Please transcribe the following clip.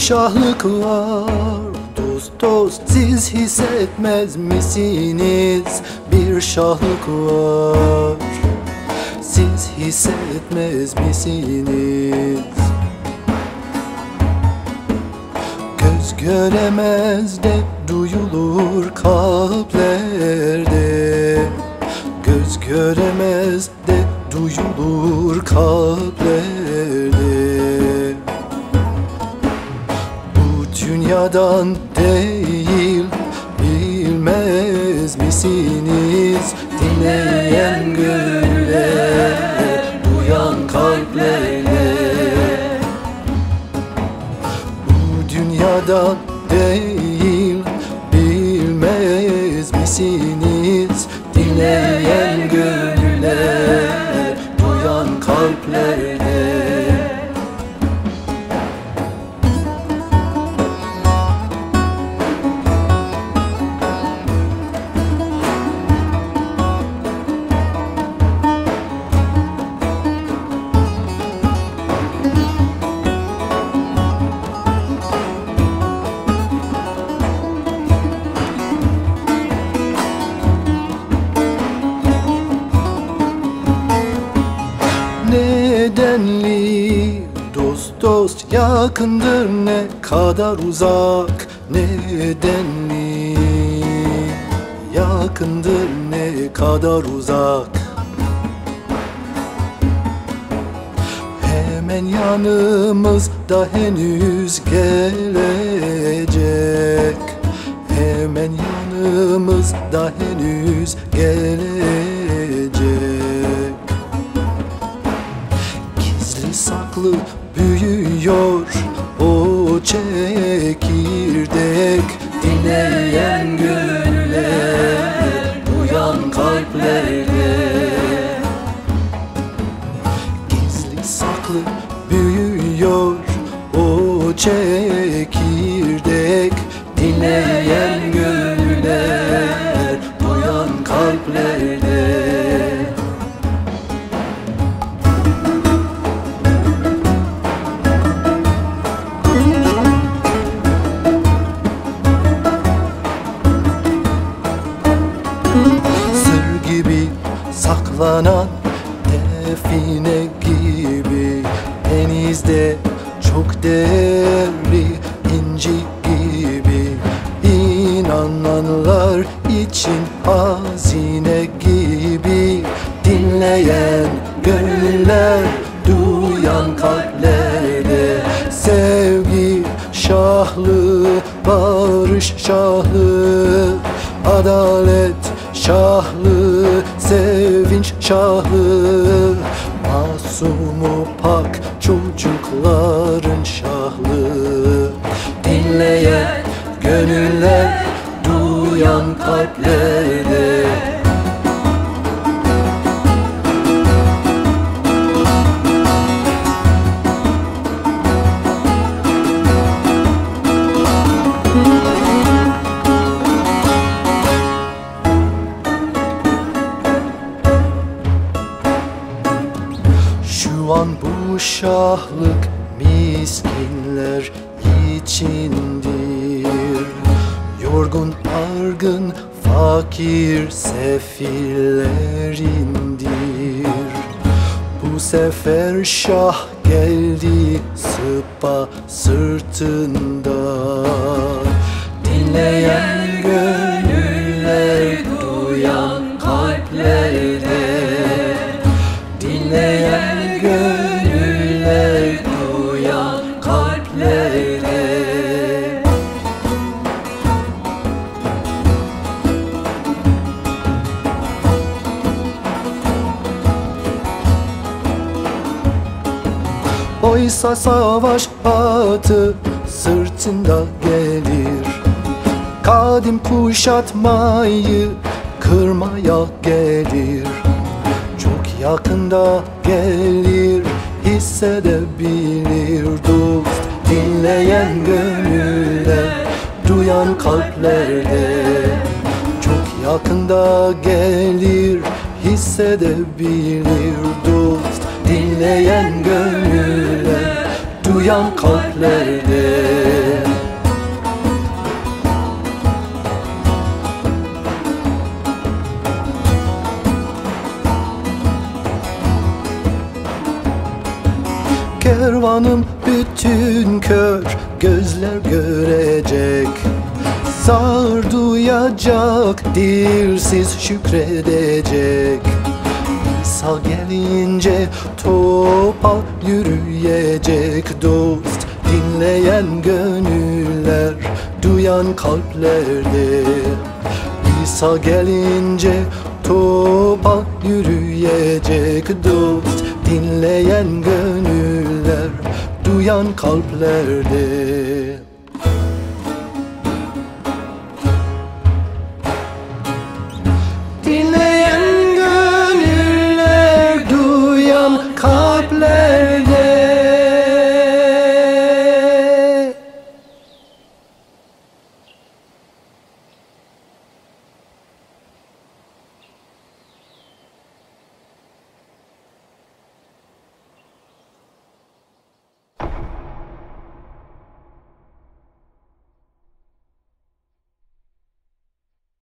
şahlık var. Dost dost siz hissetmez misiniz? Bir şahlık var. Siz hissetmez misiniz? Göz göremez de duyulur kalplerde. Göz göremez de duyulur kalplerde. Bu dünyadan değil, bilmez misiniz? Dinleyen gönüller, duyan kalplerle. Bu dünyadan değil, bilmez misiniz? Dinleyen gönüller, duyan kalplerle. Nedenli dost dost yakındır, ne kadar uzak. Nedenli yakındır, ne kadar uzak. Hemen yanımızda henüz gelecek. Hemen yanımızda henüz gelecek. Saklı büyüyor o çekirdek. Dinleyen gönüller, duyan kalplerle. Gizli saklı büyüyor o çekirdek. Dinleyen gönüller, duyan kalplerle. Sır gibi saklanan define gibi, denizde çok değerli inci gibi. İnananlar için hazine gibi. Dinleyen gönüller, duyan kalplerde. Sevgi şahlı, barış şahlı, adalet şahlı, sevinç şahlı. Masumu pak çocukların şahlı. Dinleyen gönüller, duyan kalplerde. Şu an bu şahlık miskinler içindir. Yorgun, argın, fakir sefillerindir. Bu sefer şah geldi sıpa sırtında. Dinleyen gönüller, duyan kalplerde. Dinleyen gönüller, duyan kalplerde. Oysa savaş atı sırtında gelir. Kadim kuşatmayı kırmaya gelir. Çok yakında gelir, hissedebilir dost. Dinleyen gönüller, duyan kalplerde. Çok yakında gelir, hissedebilir dost. Dinleyen gönüller, duyan kalplerde. Kervanım bütün kör gözler görecek, sağır duyacak, dilsiz şükredecek. İsa gelince topal yürüyecek, dost dinleyen gönüller, duyan kalplerde. İsa gelince topal yürüyecek, dost dinleyen gönüller, duyan kalplerde.